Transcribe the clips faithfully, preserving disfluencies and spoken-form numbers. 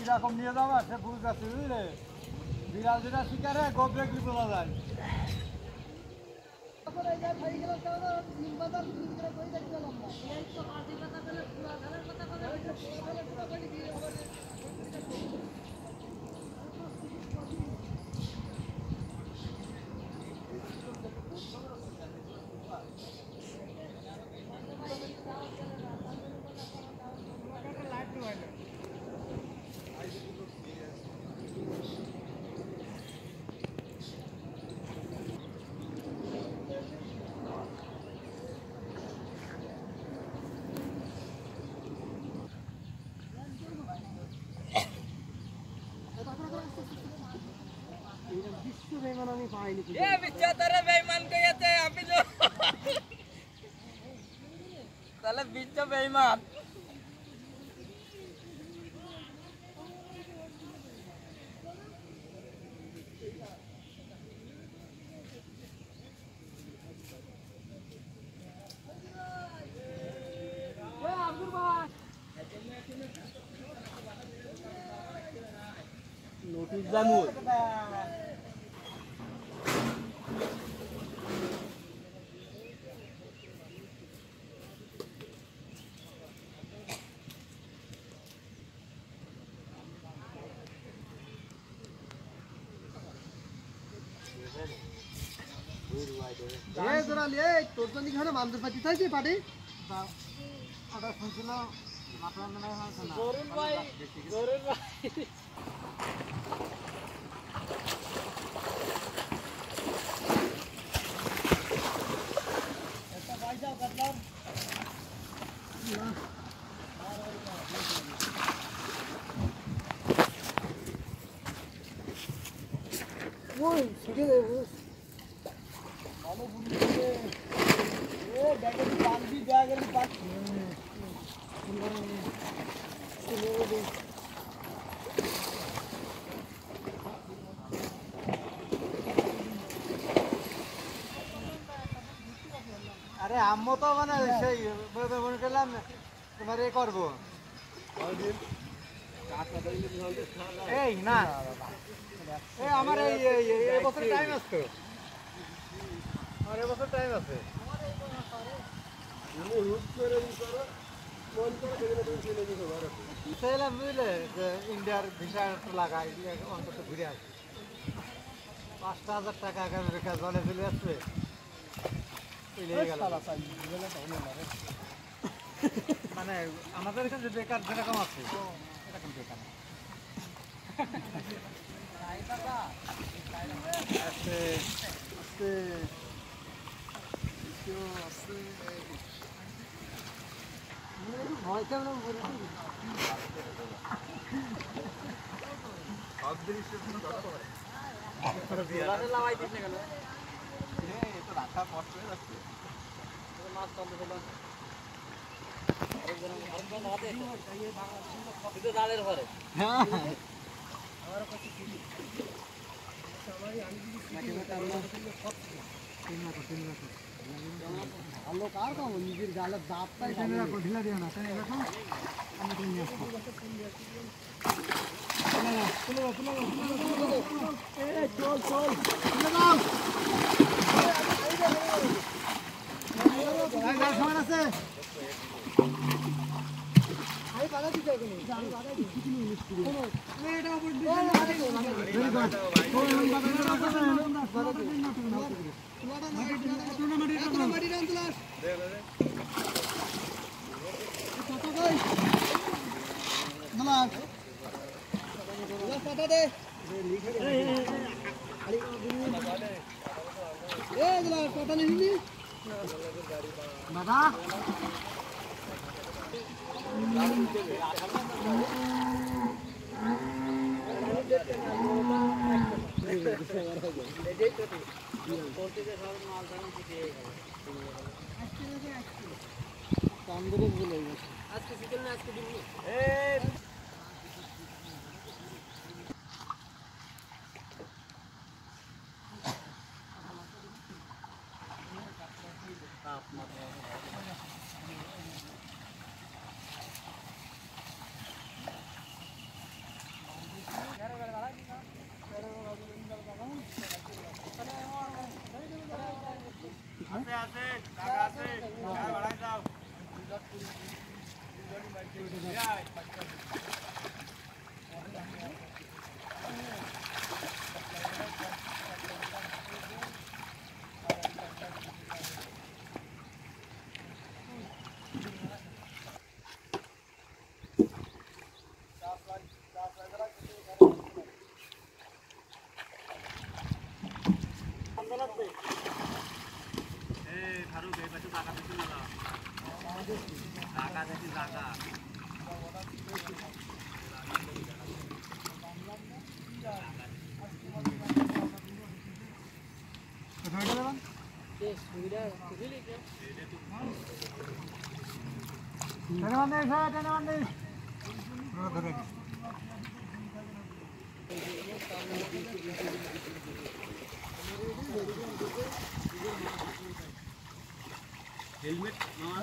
কিরকম নিয়ে যাবা সে বুঝ আছে বুঝলে বিড়াল যেটা শিকারে গোবরে কি বলা যায় ये बिच्चा तेरे बेईमान को ये थे अभी जो साले बिच्चा बेईमान नोटिस जामु এই তোরা লে তোর তো নিখানে মানতে পাতি তাইছে পাটি আটা শুনছিল মাপলা মনে হয় না জরুর ভাই জরুর ভাই এটা ভাই যাও কাটলাম ওই ছিড়ে দেবো ভালো বুঝলি এ ব্যাগের পানি ব্যাগের পানি আরে আম্মু তো মানে সেই মনে করলাম তোমার এ করবো এই না এই আমার এই এই বছর টাইম আছে আমার এই বছর টাইম আছে সেলাম বুঝলে যে ইন্ডিয়ার ভিসা লাগাই অন্তত ঘুরে আসে পাঁচটা হাজার টাকা এখানে রেখা জলে চলে আসবে মানে আমাদের এখানে বেকার যেরকম আছে এরকম বেকার আছে আছে আছে ভয় কেমন লাগাই দিস না কেন তো রাখা কষ্ট হয়ে যাচ্ছে মাছ কম দিলাম আরেকজন আরেকজন হাতে এটা জালের ঘরে হ্যাঁ আমার কাছে কি সবাই আমি যদি ভালো কার কাম নিজের গালের দাঁতটাই ঢিলা দিও না তাই এরকম আমি তো নিয়ে আসবো চল চল সময় আছে আমি বাধা দিতে আমি বাধা দাদা আজকে সিজন না আজকে দিন হেলমেট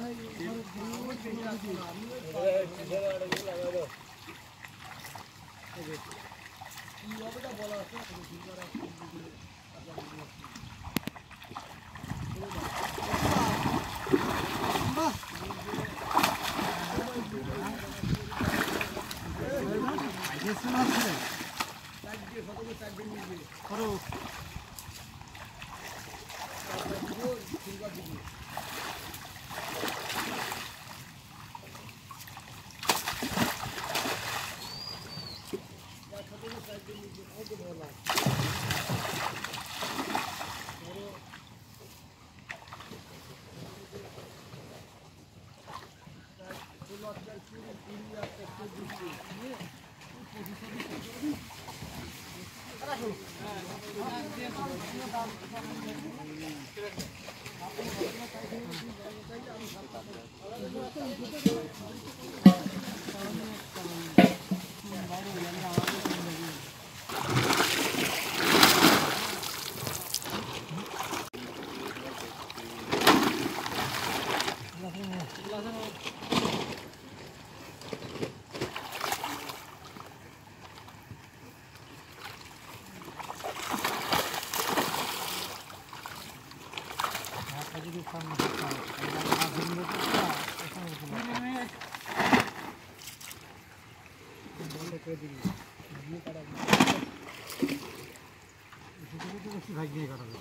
ভাগিয়ে কাটাবে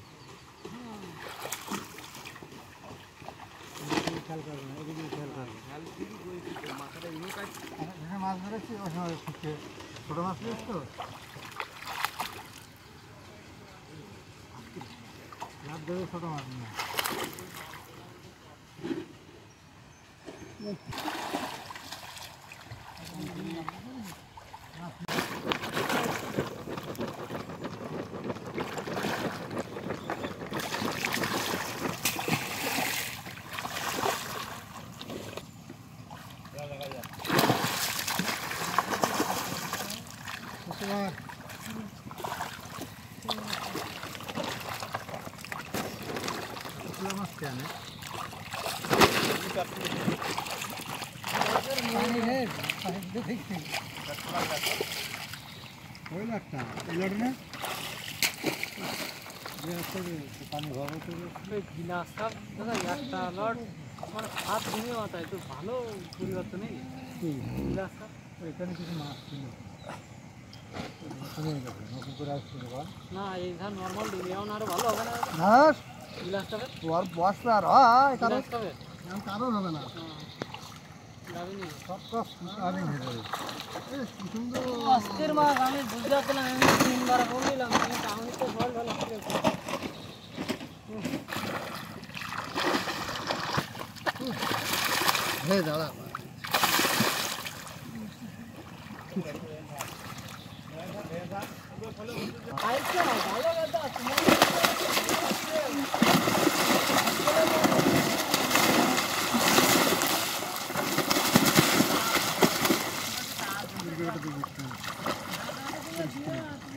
খেয়াল করবে না এদিকে খেয়াল করবে মাছ ধরেছি ওই সময় ছোটো মাছ পেয়েছ তো লাভ ধরে ছোটো মাছ না হাত ভেঙে মাথায় তো ভালো পরিবর্তন নেই এখানে কিছু মাছ ছিল নতুন করে আসছিল না এই ধান নর্মাল ডিমিয়াও না আরো ভালো হবে না গ্লাসটা ওর বসবে আর হয় কারণ কারণ হবে না আজকের মাছ আমি বুঝতে পারছিলাম আমি তিনবার বললাম আমি তো জল ঢালা হ্যাঁ দাদা ভালো